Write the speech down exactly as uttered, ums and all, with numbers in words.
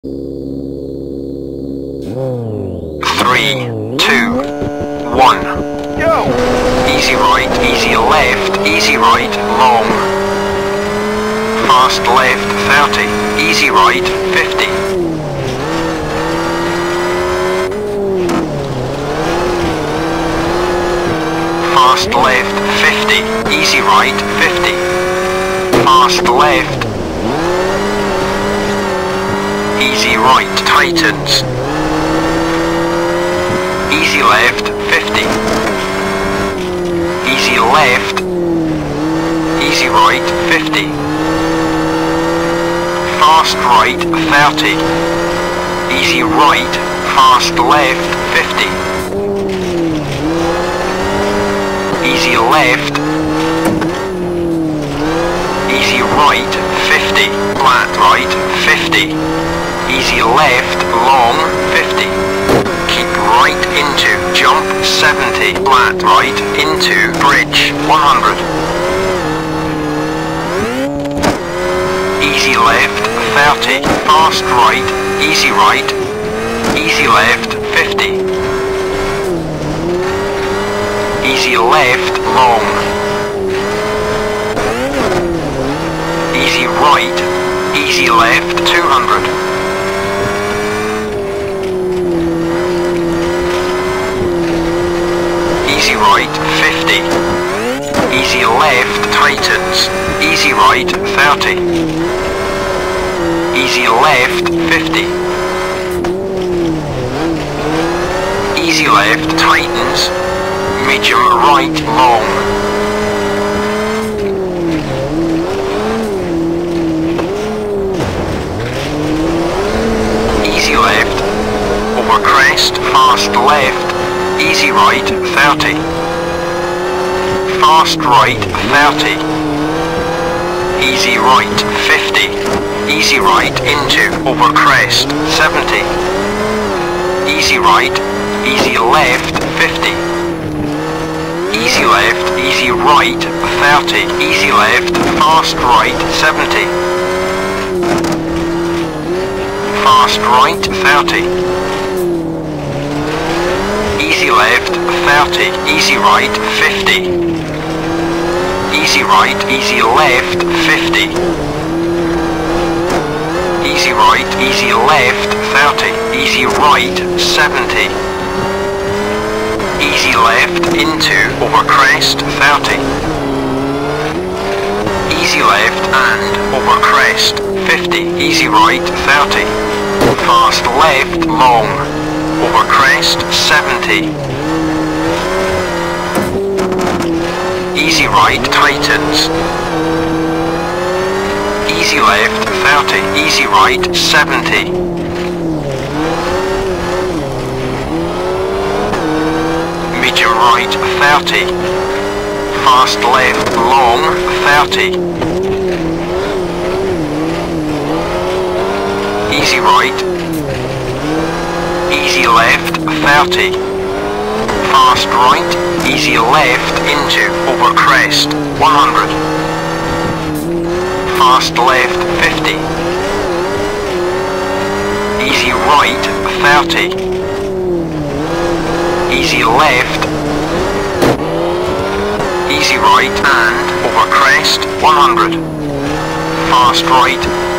Three, two, one. Go! Easy right, easy left, easy right, long. Fast left, thirty. Easy right, fifty. Fast left, fifty. Easy right, fifty. Fast left. Easy right, tightens. Easy left, fifty. Easy left. Easy right, fifty. Fast right, thirty. Easy right, fast left, fifty. Easy left. Easy right, fifty. Flat right, fifty. Easy left, long, fifty. Keep right into, jump, seventy. Flat right, into, bridge, one hundred. Easy left, thirty. Fast right, easy right. Easy left, fifty. Easy left, long. Easy right, easy left, two hundred. Easy right, fifty. Easy left, tightens. Easy right, thirty. Easy left, fifty. Easy left, tightens. Medium right, long. Easy left, over crest, fast left. Easy right, thirty. Fast right, thirty. Easy right, fifty. Easy right, into, over crest, seventy. Easy right, easy left, fifty. Easy left, easy right, thirty. Easy left, fast right, seventy. Fast right, thirty. Easy left, thirty. Easy right, fifty. Easy right, easy left, fifty. Easy right, easy left, thirty. Easy right, seventy. Easy left, into, over crest, thirty. Easy left and over crest, fifty. Easy right, thirty. Fast left, long. Over crest, seventy. Easy right, tightens. Easy left, thirty. Easy right, seventy. Medium right, thirty. Fast left, long, thirty. Easy right. Easy left, thirty. Fast right, easy left, into, over crest, one hundred. Fast left, fifty. Easy right, thirty. Easy left. Easy right and over crest, one hundred. Fast right,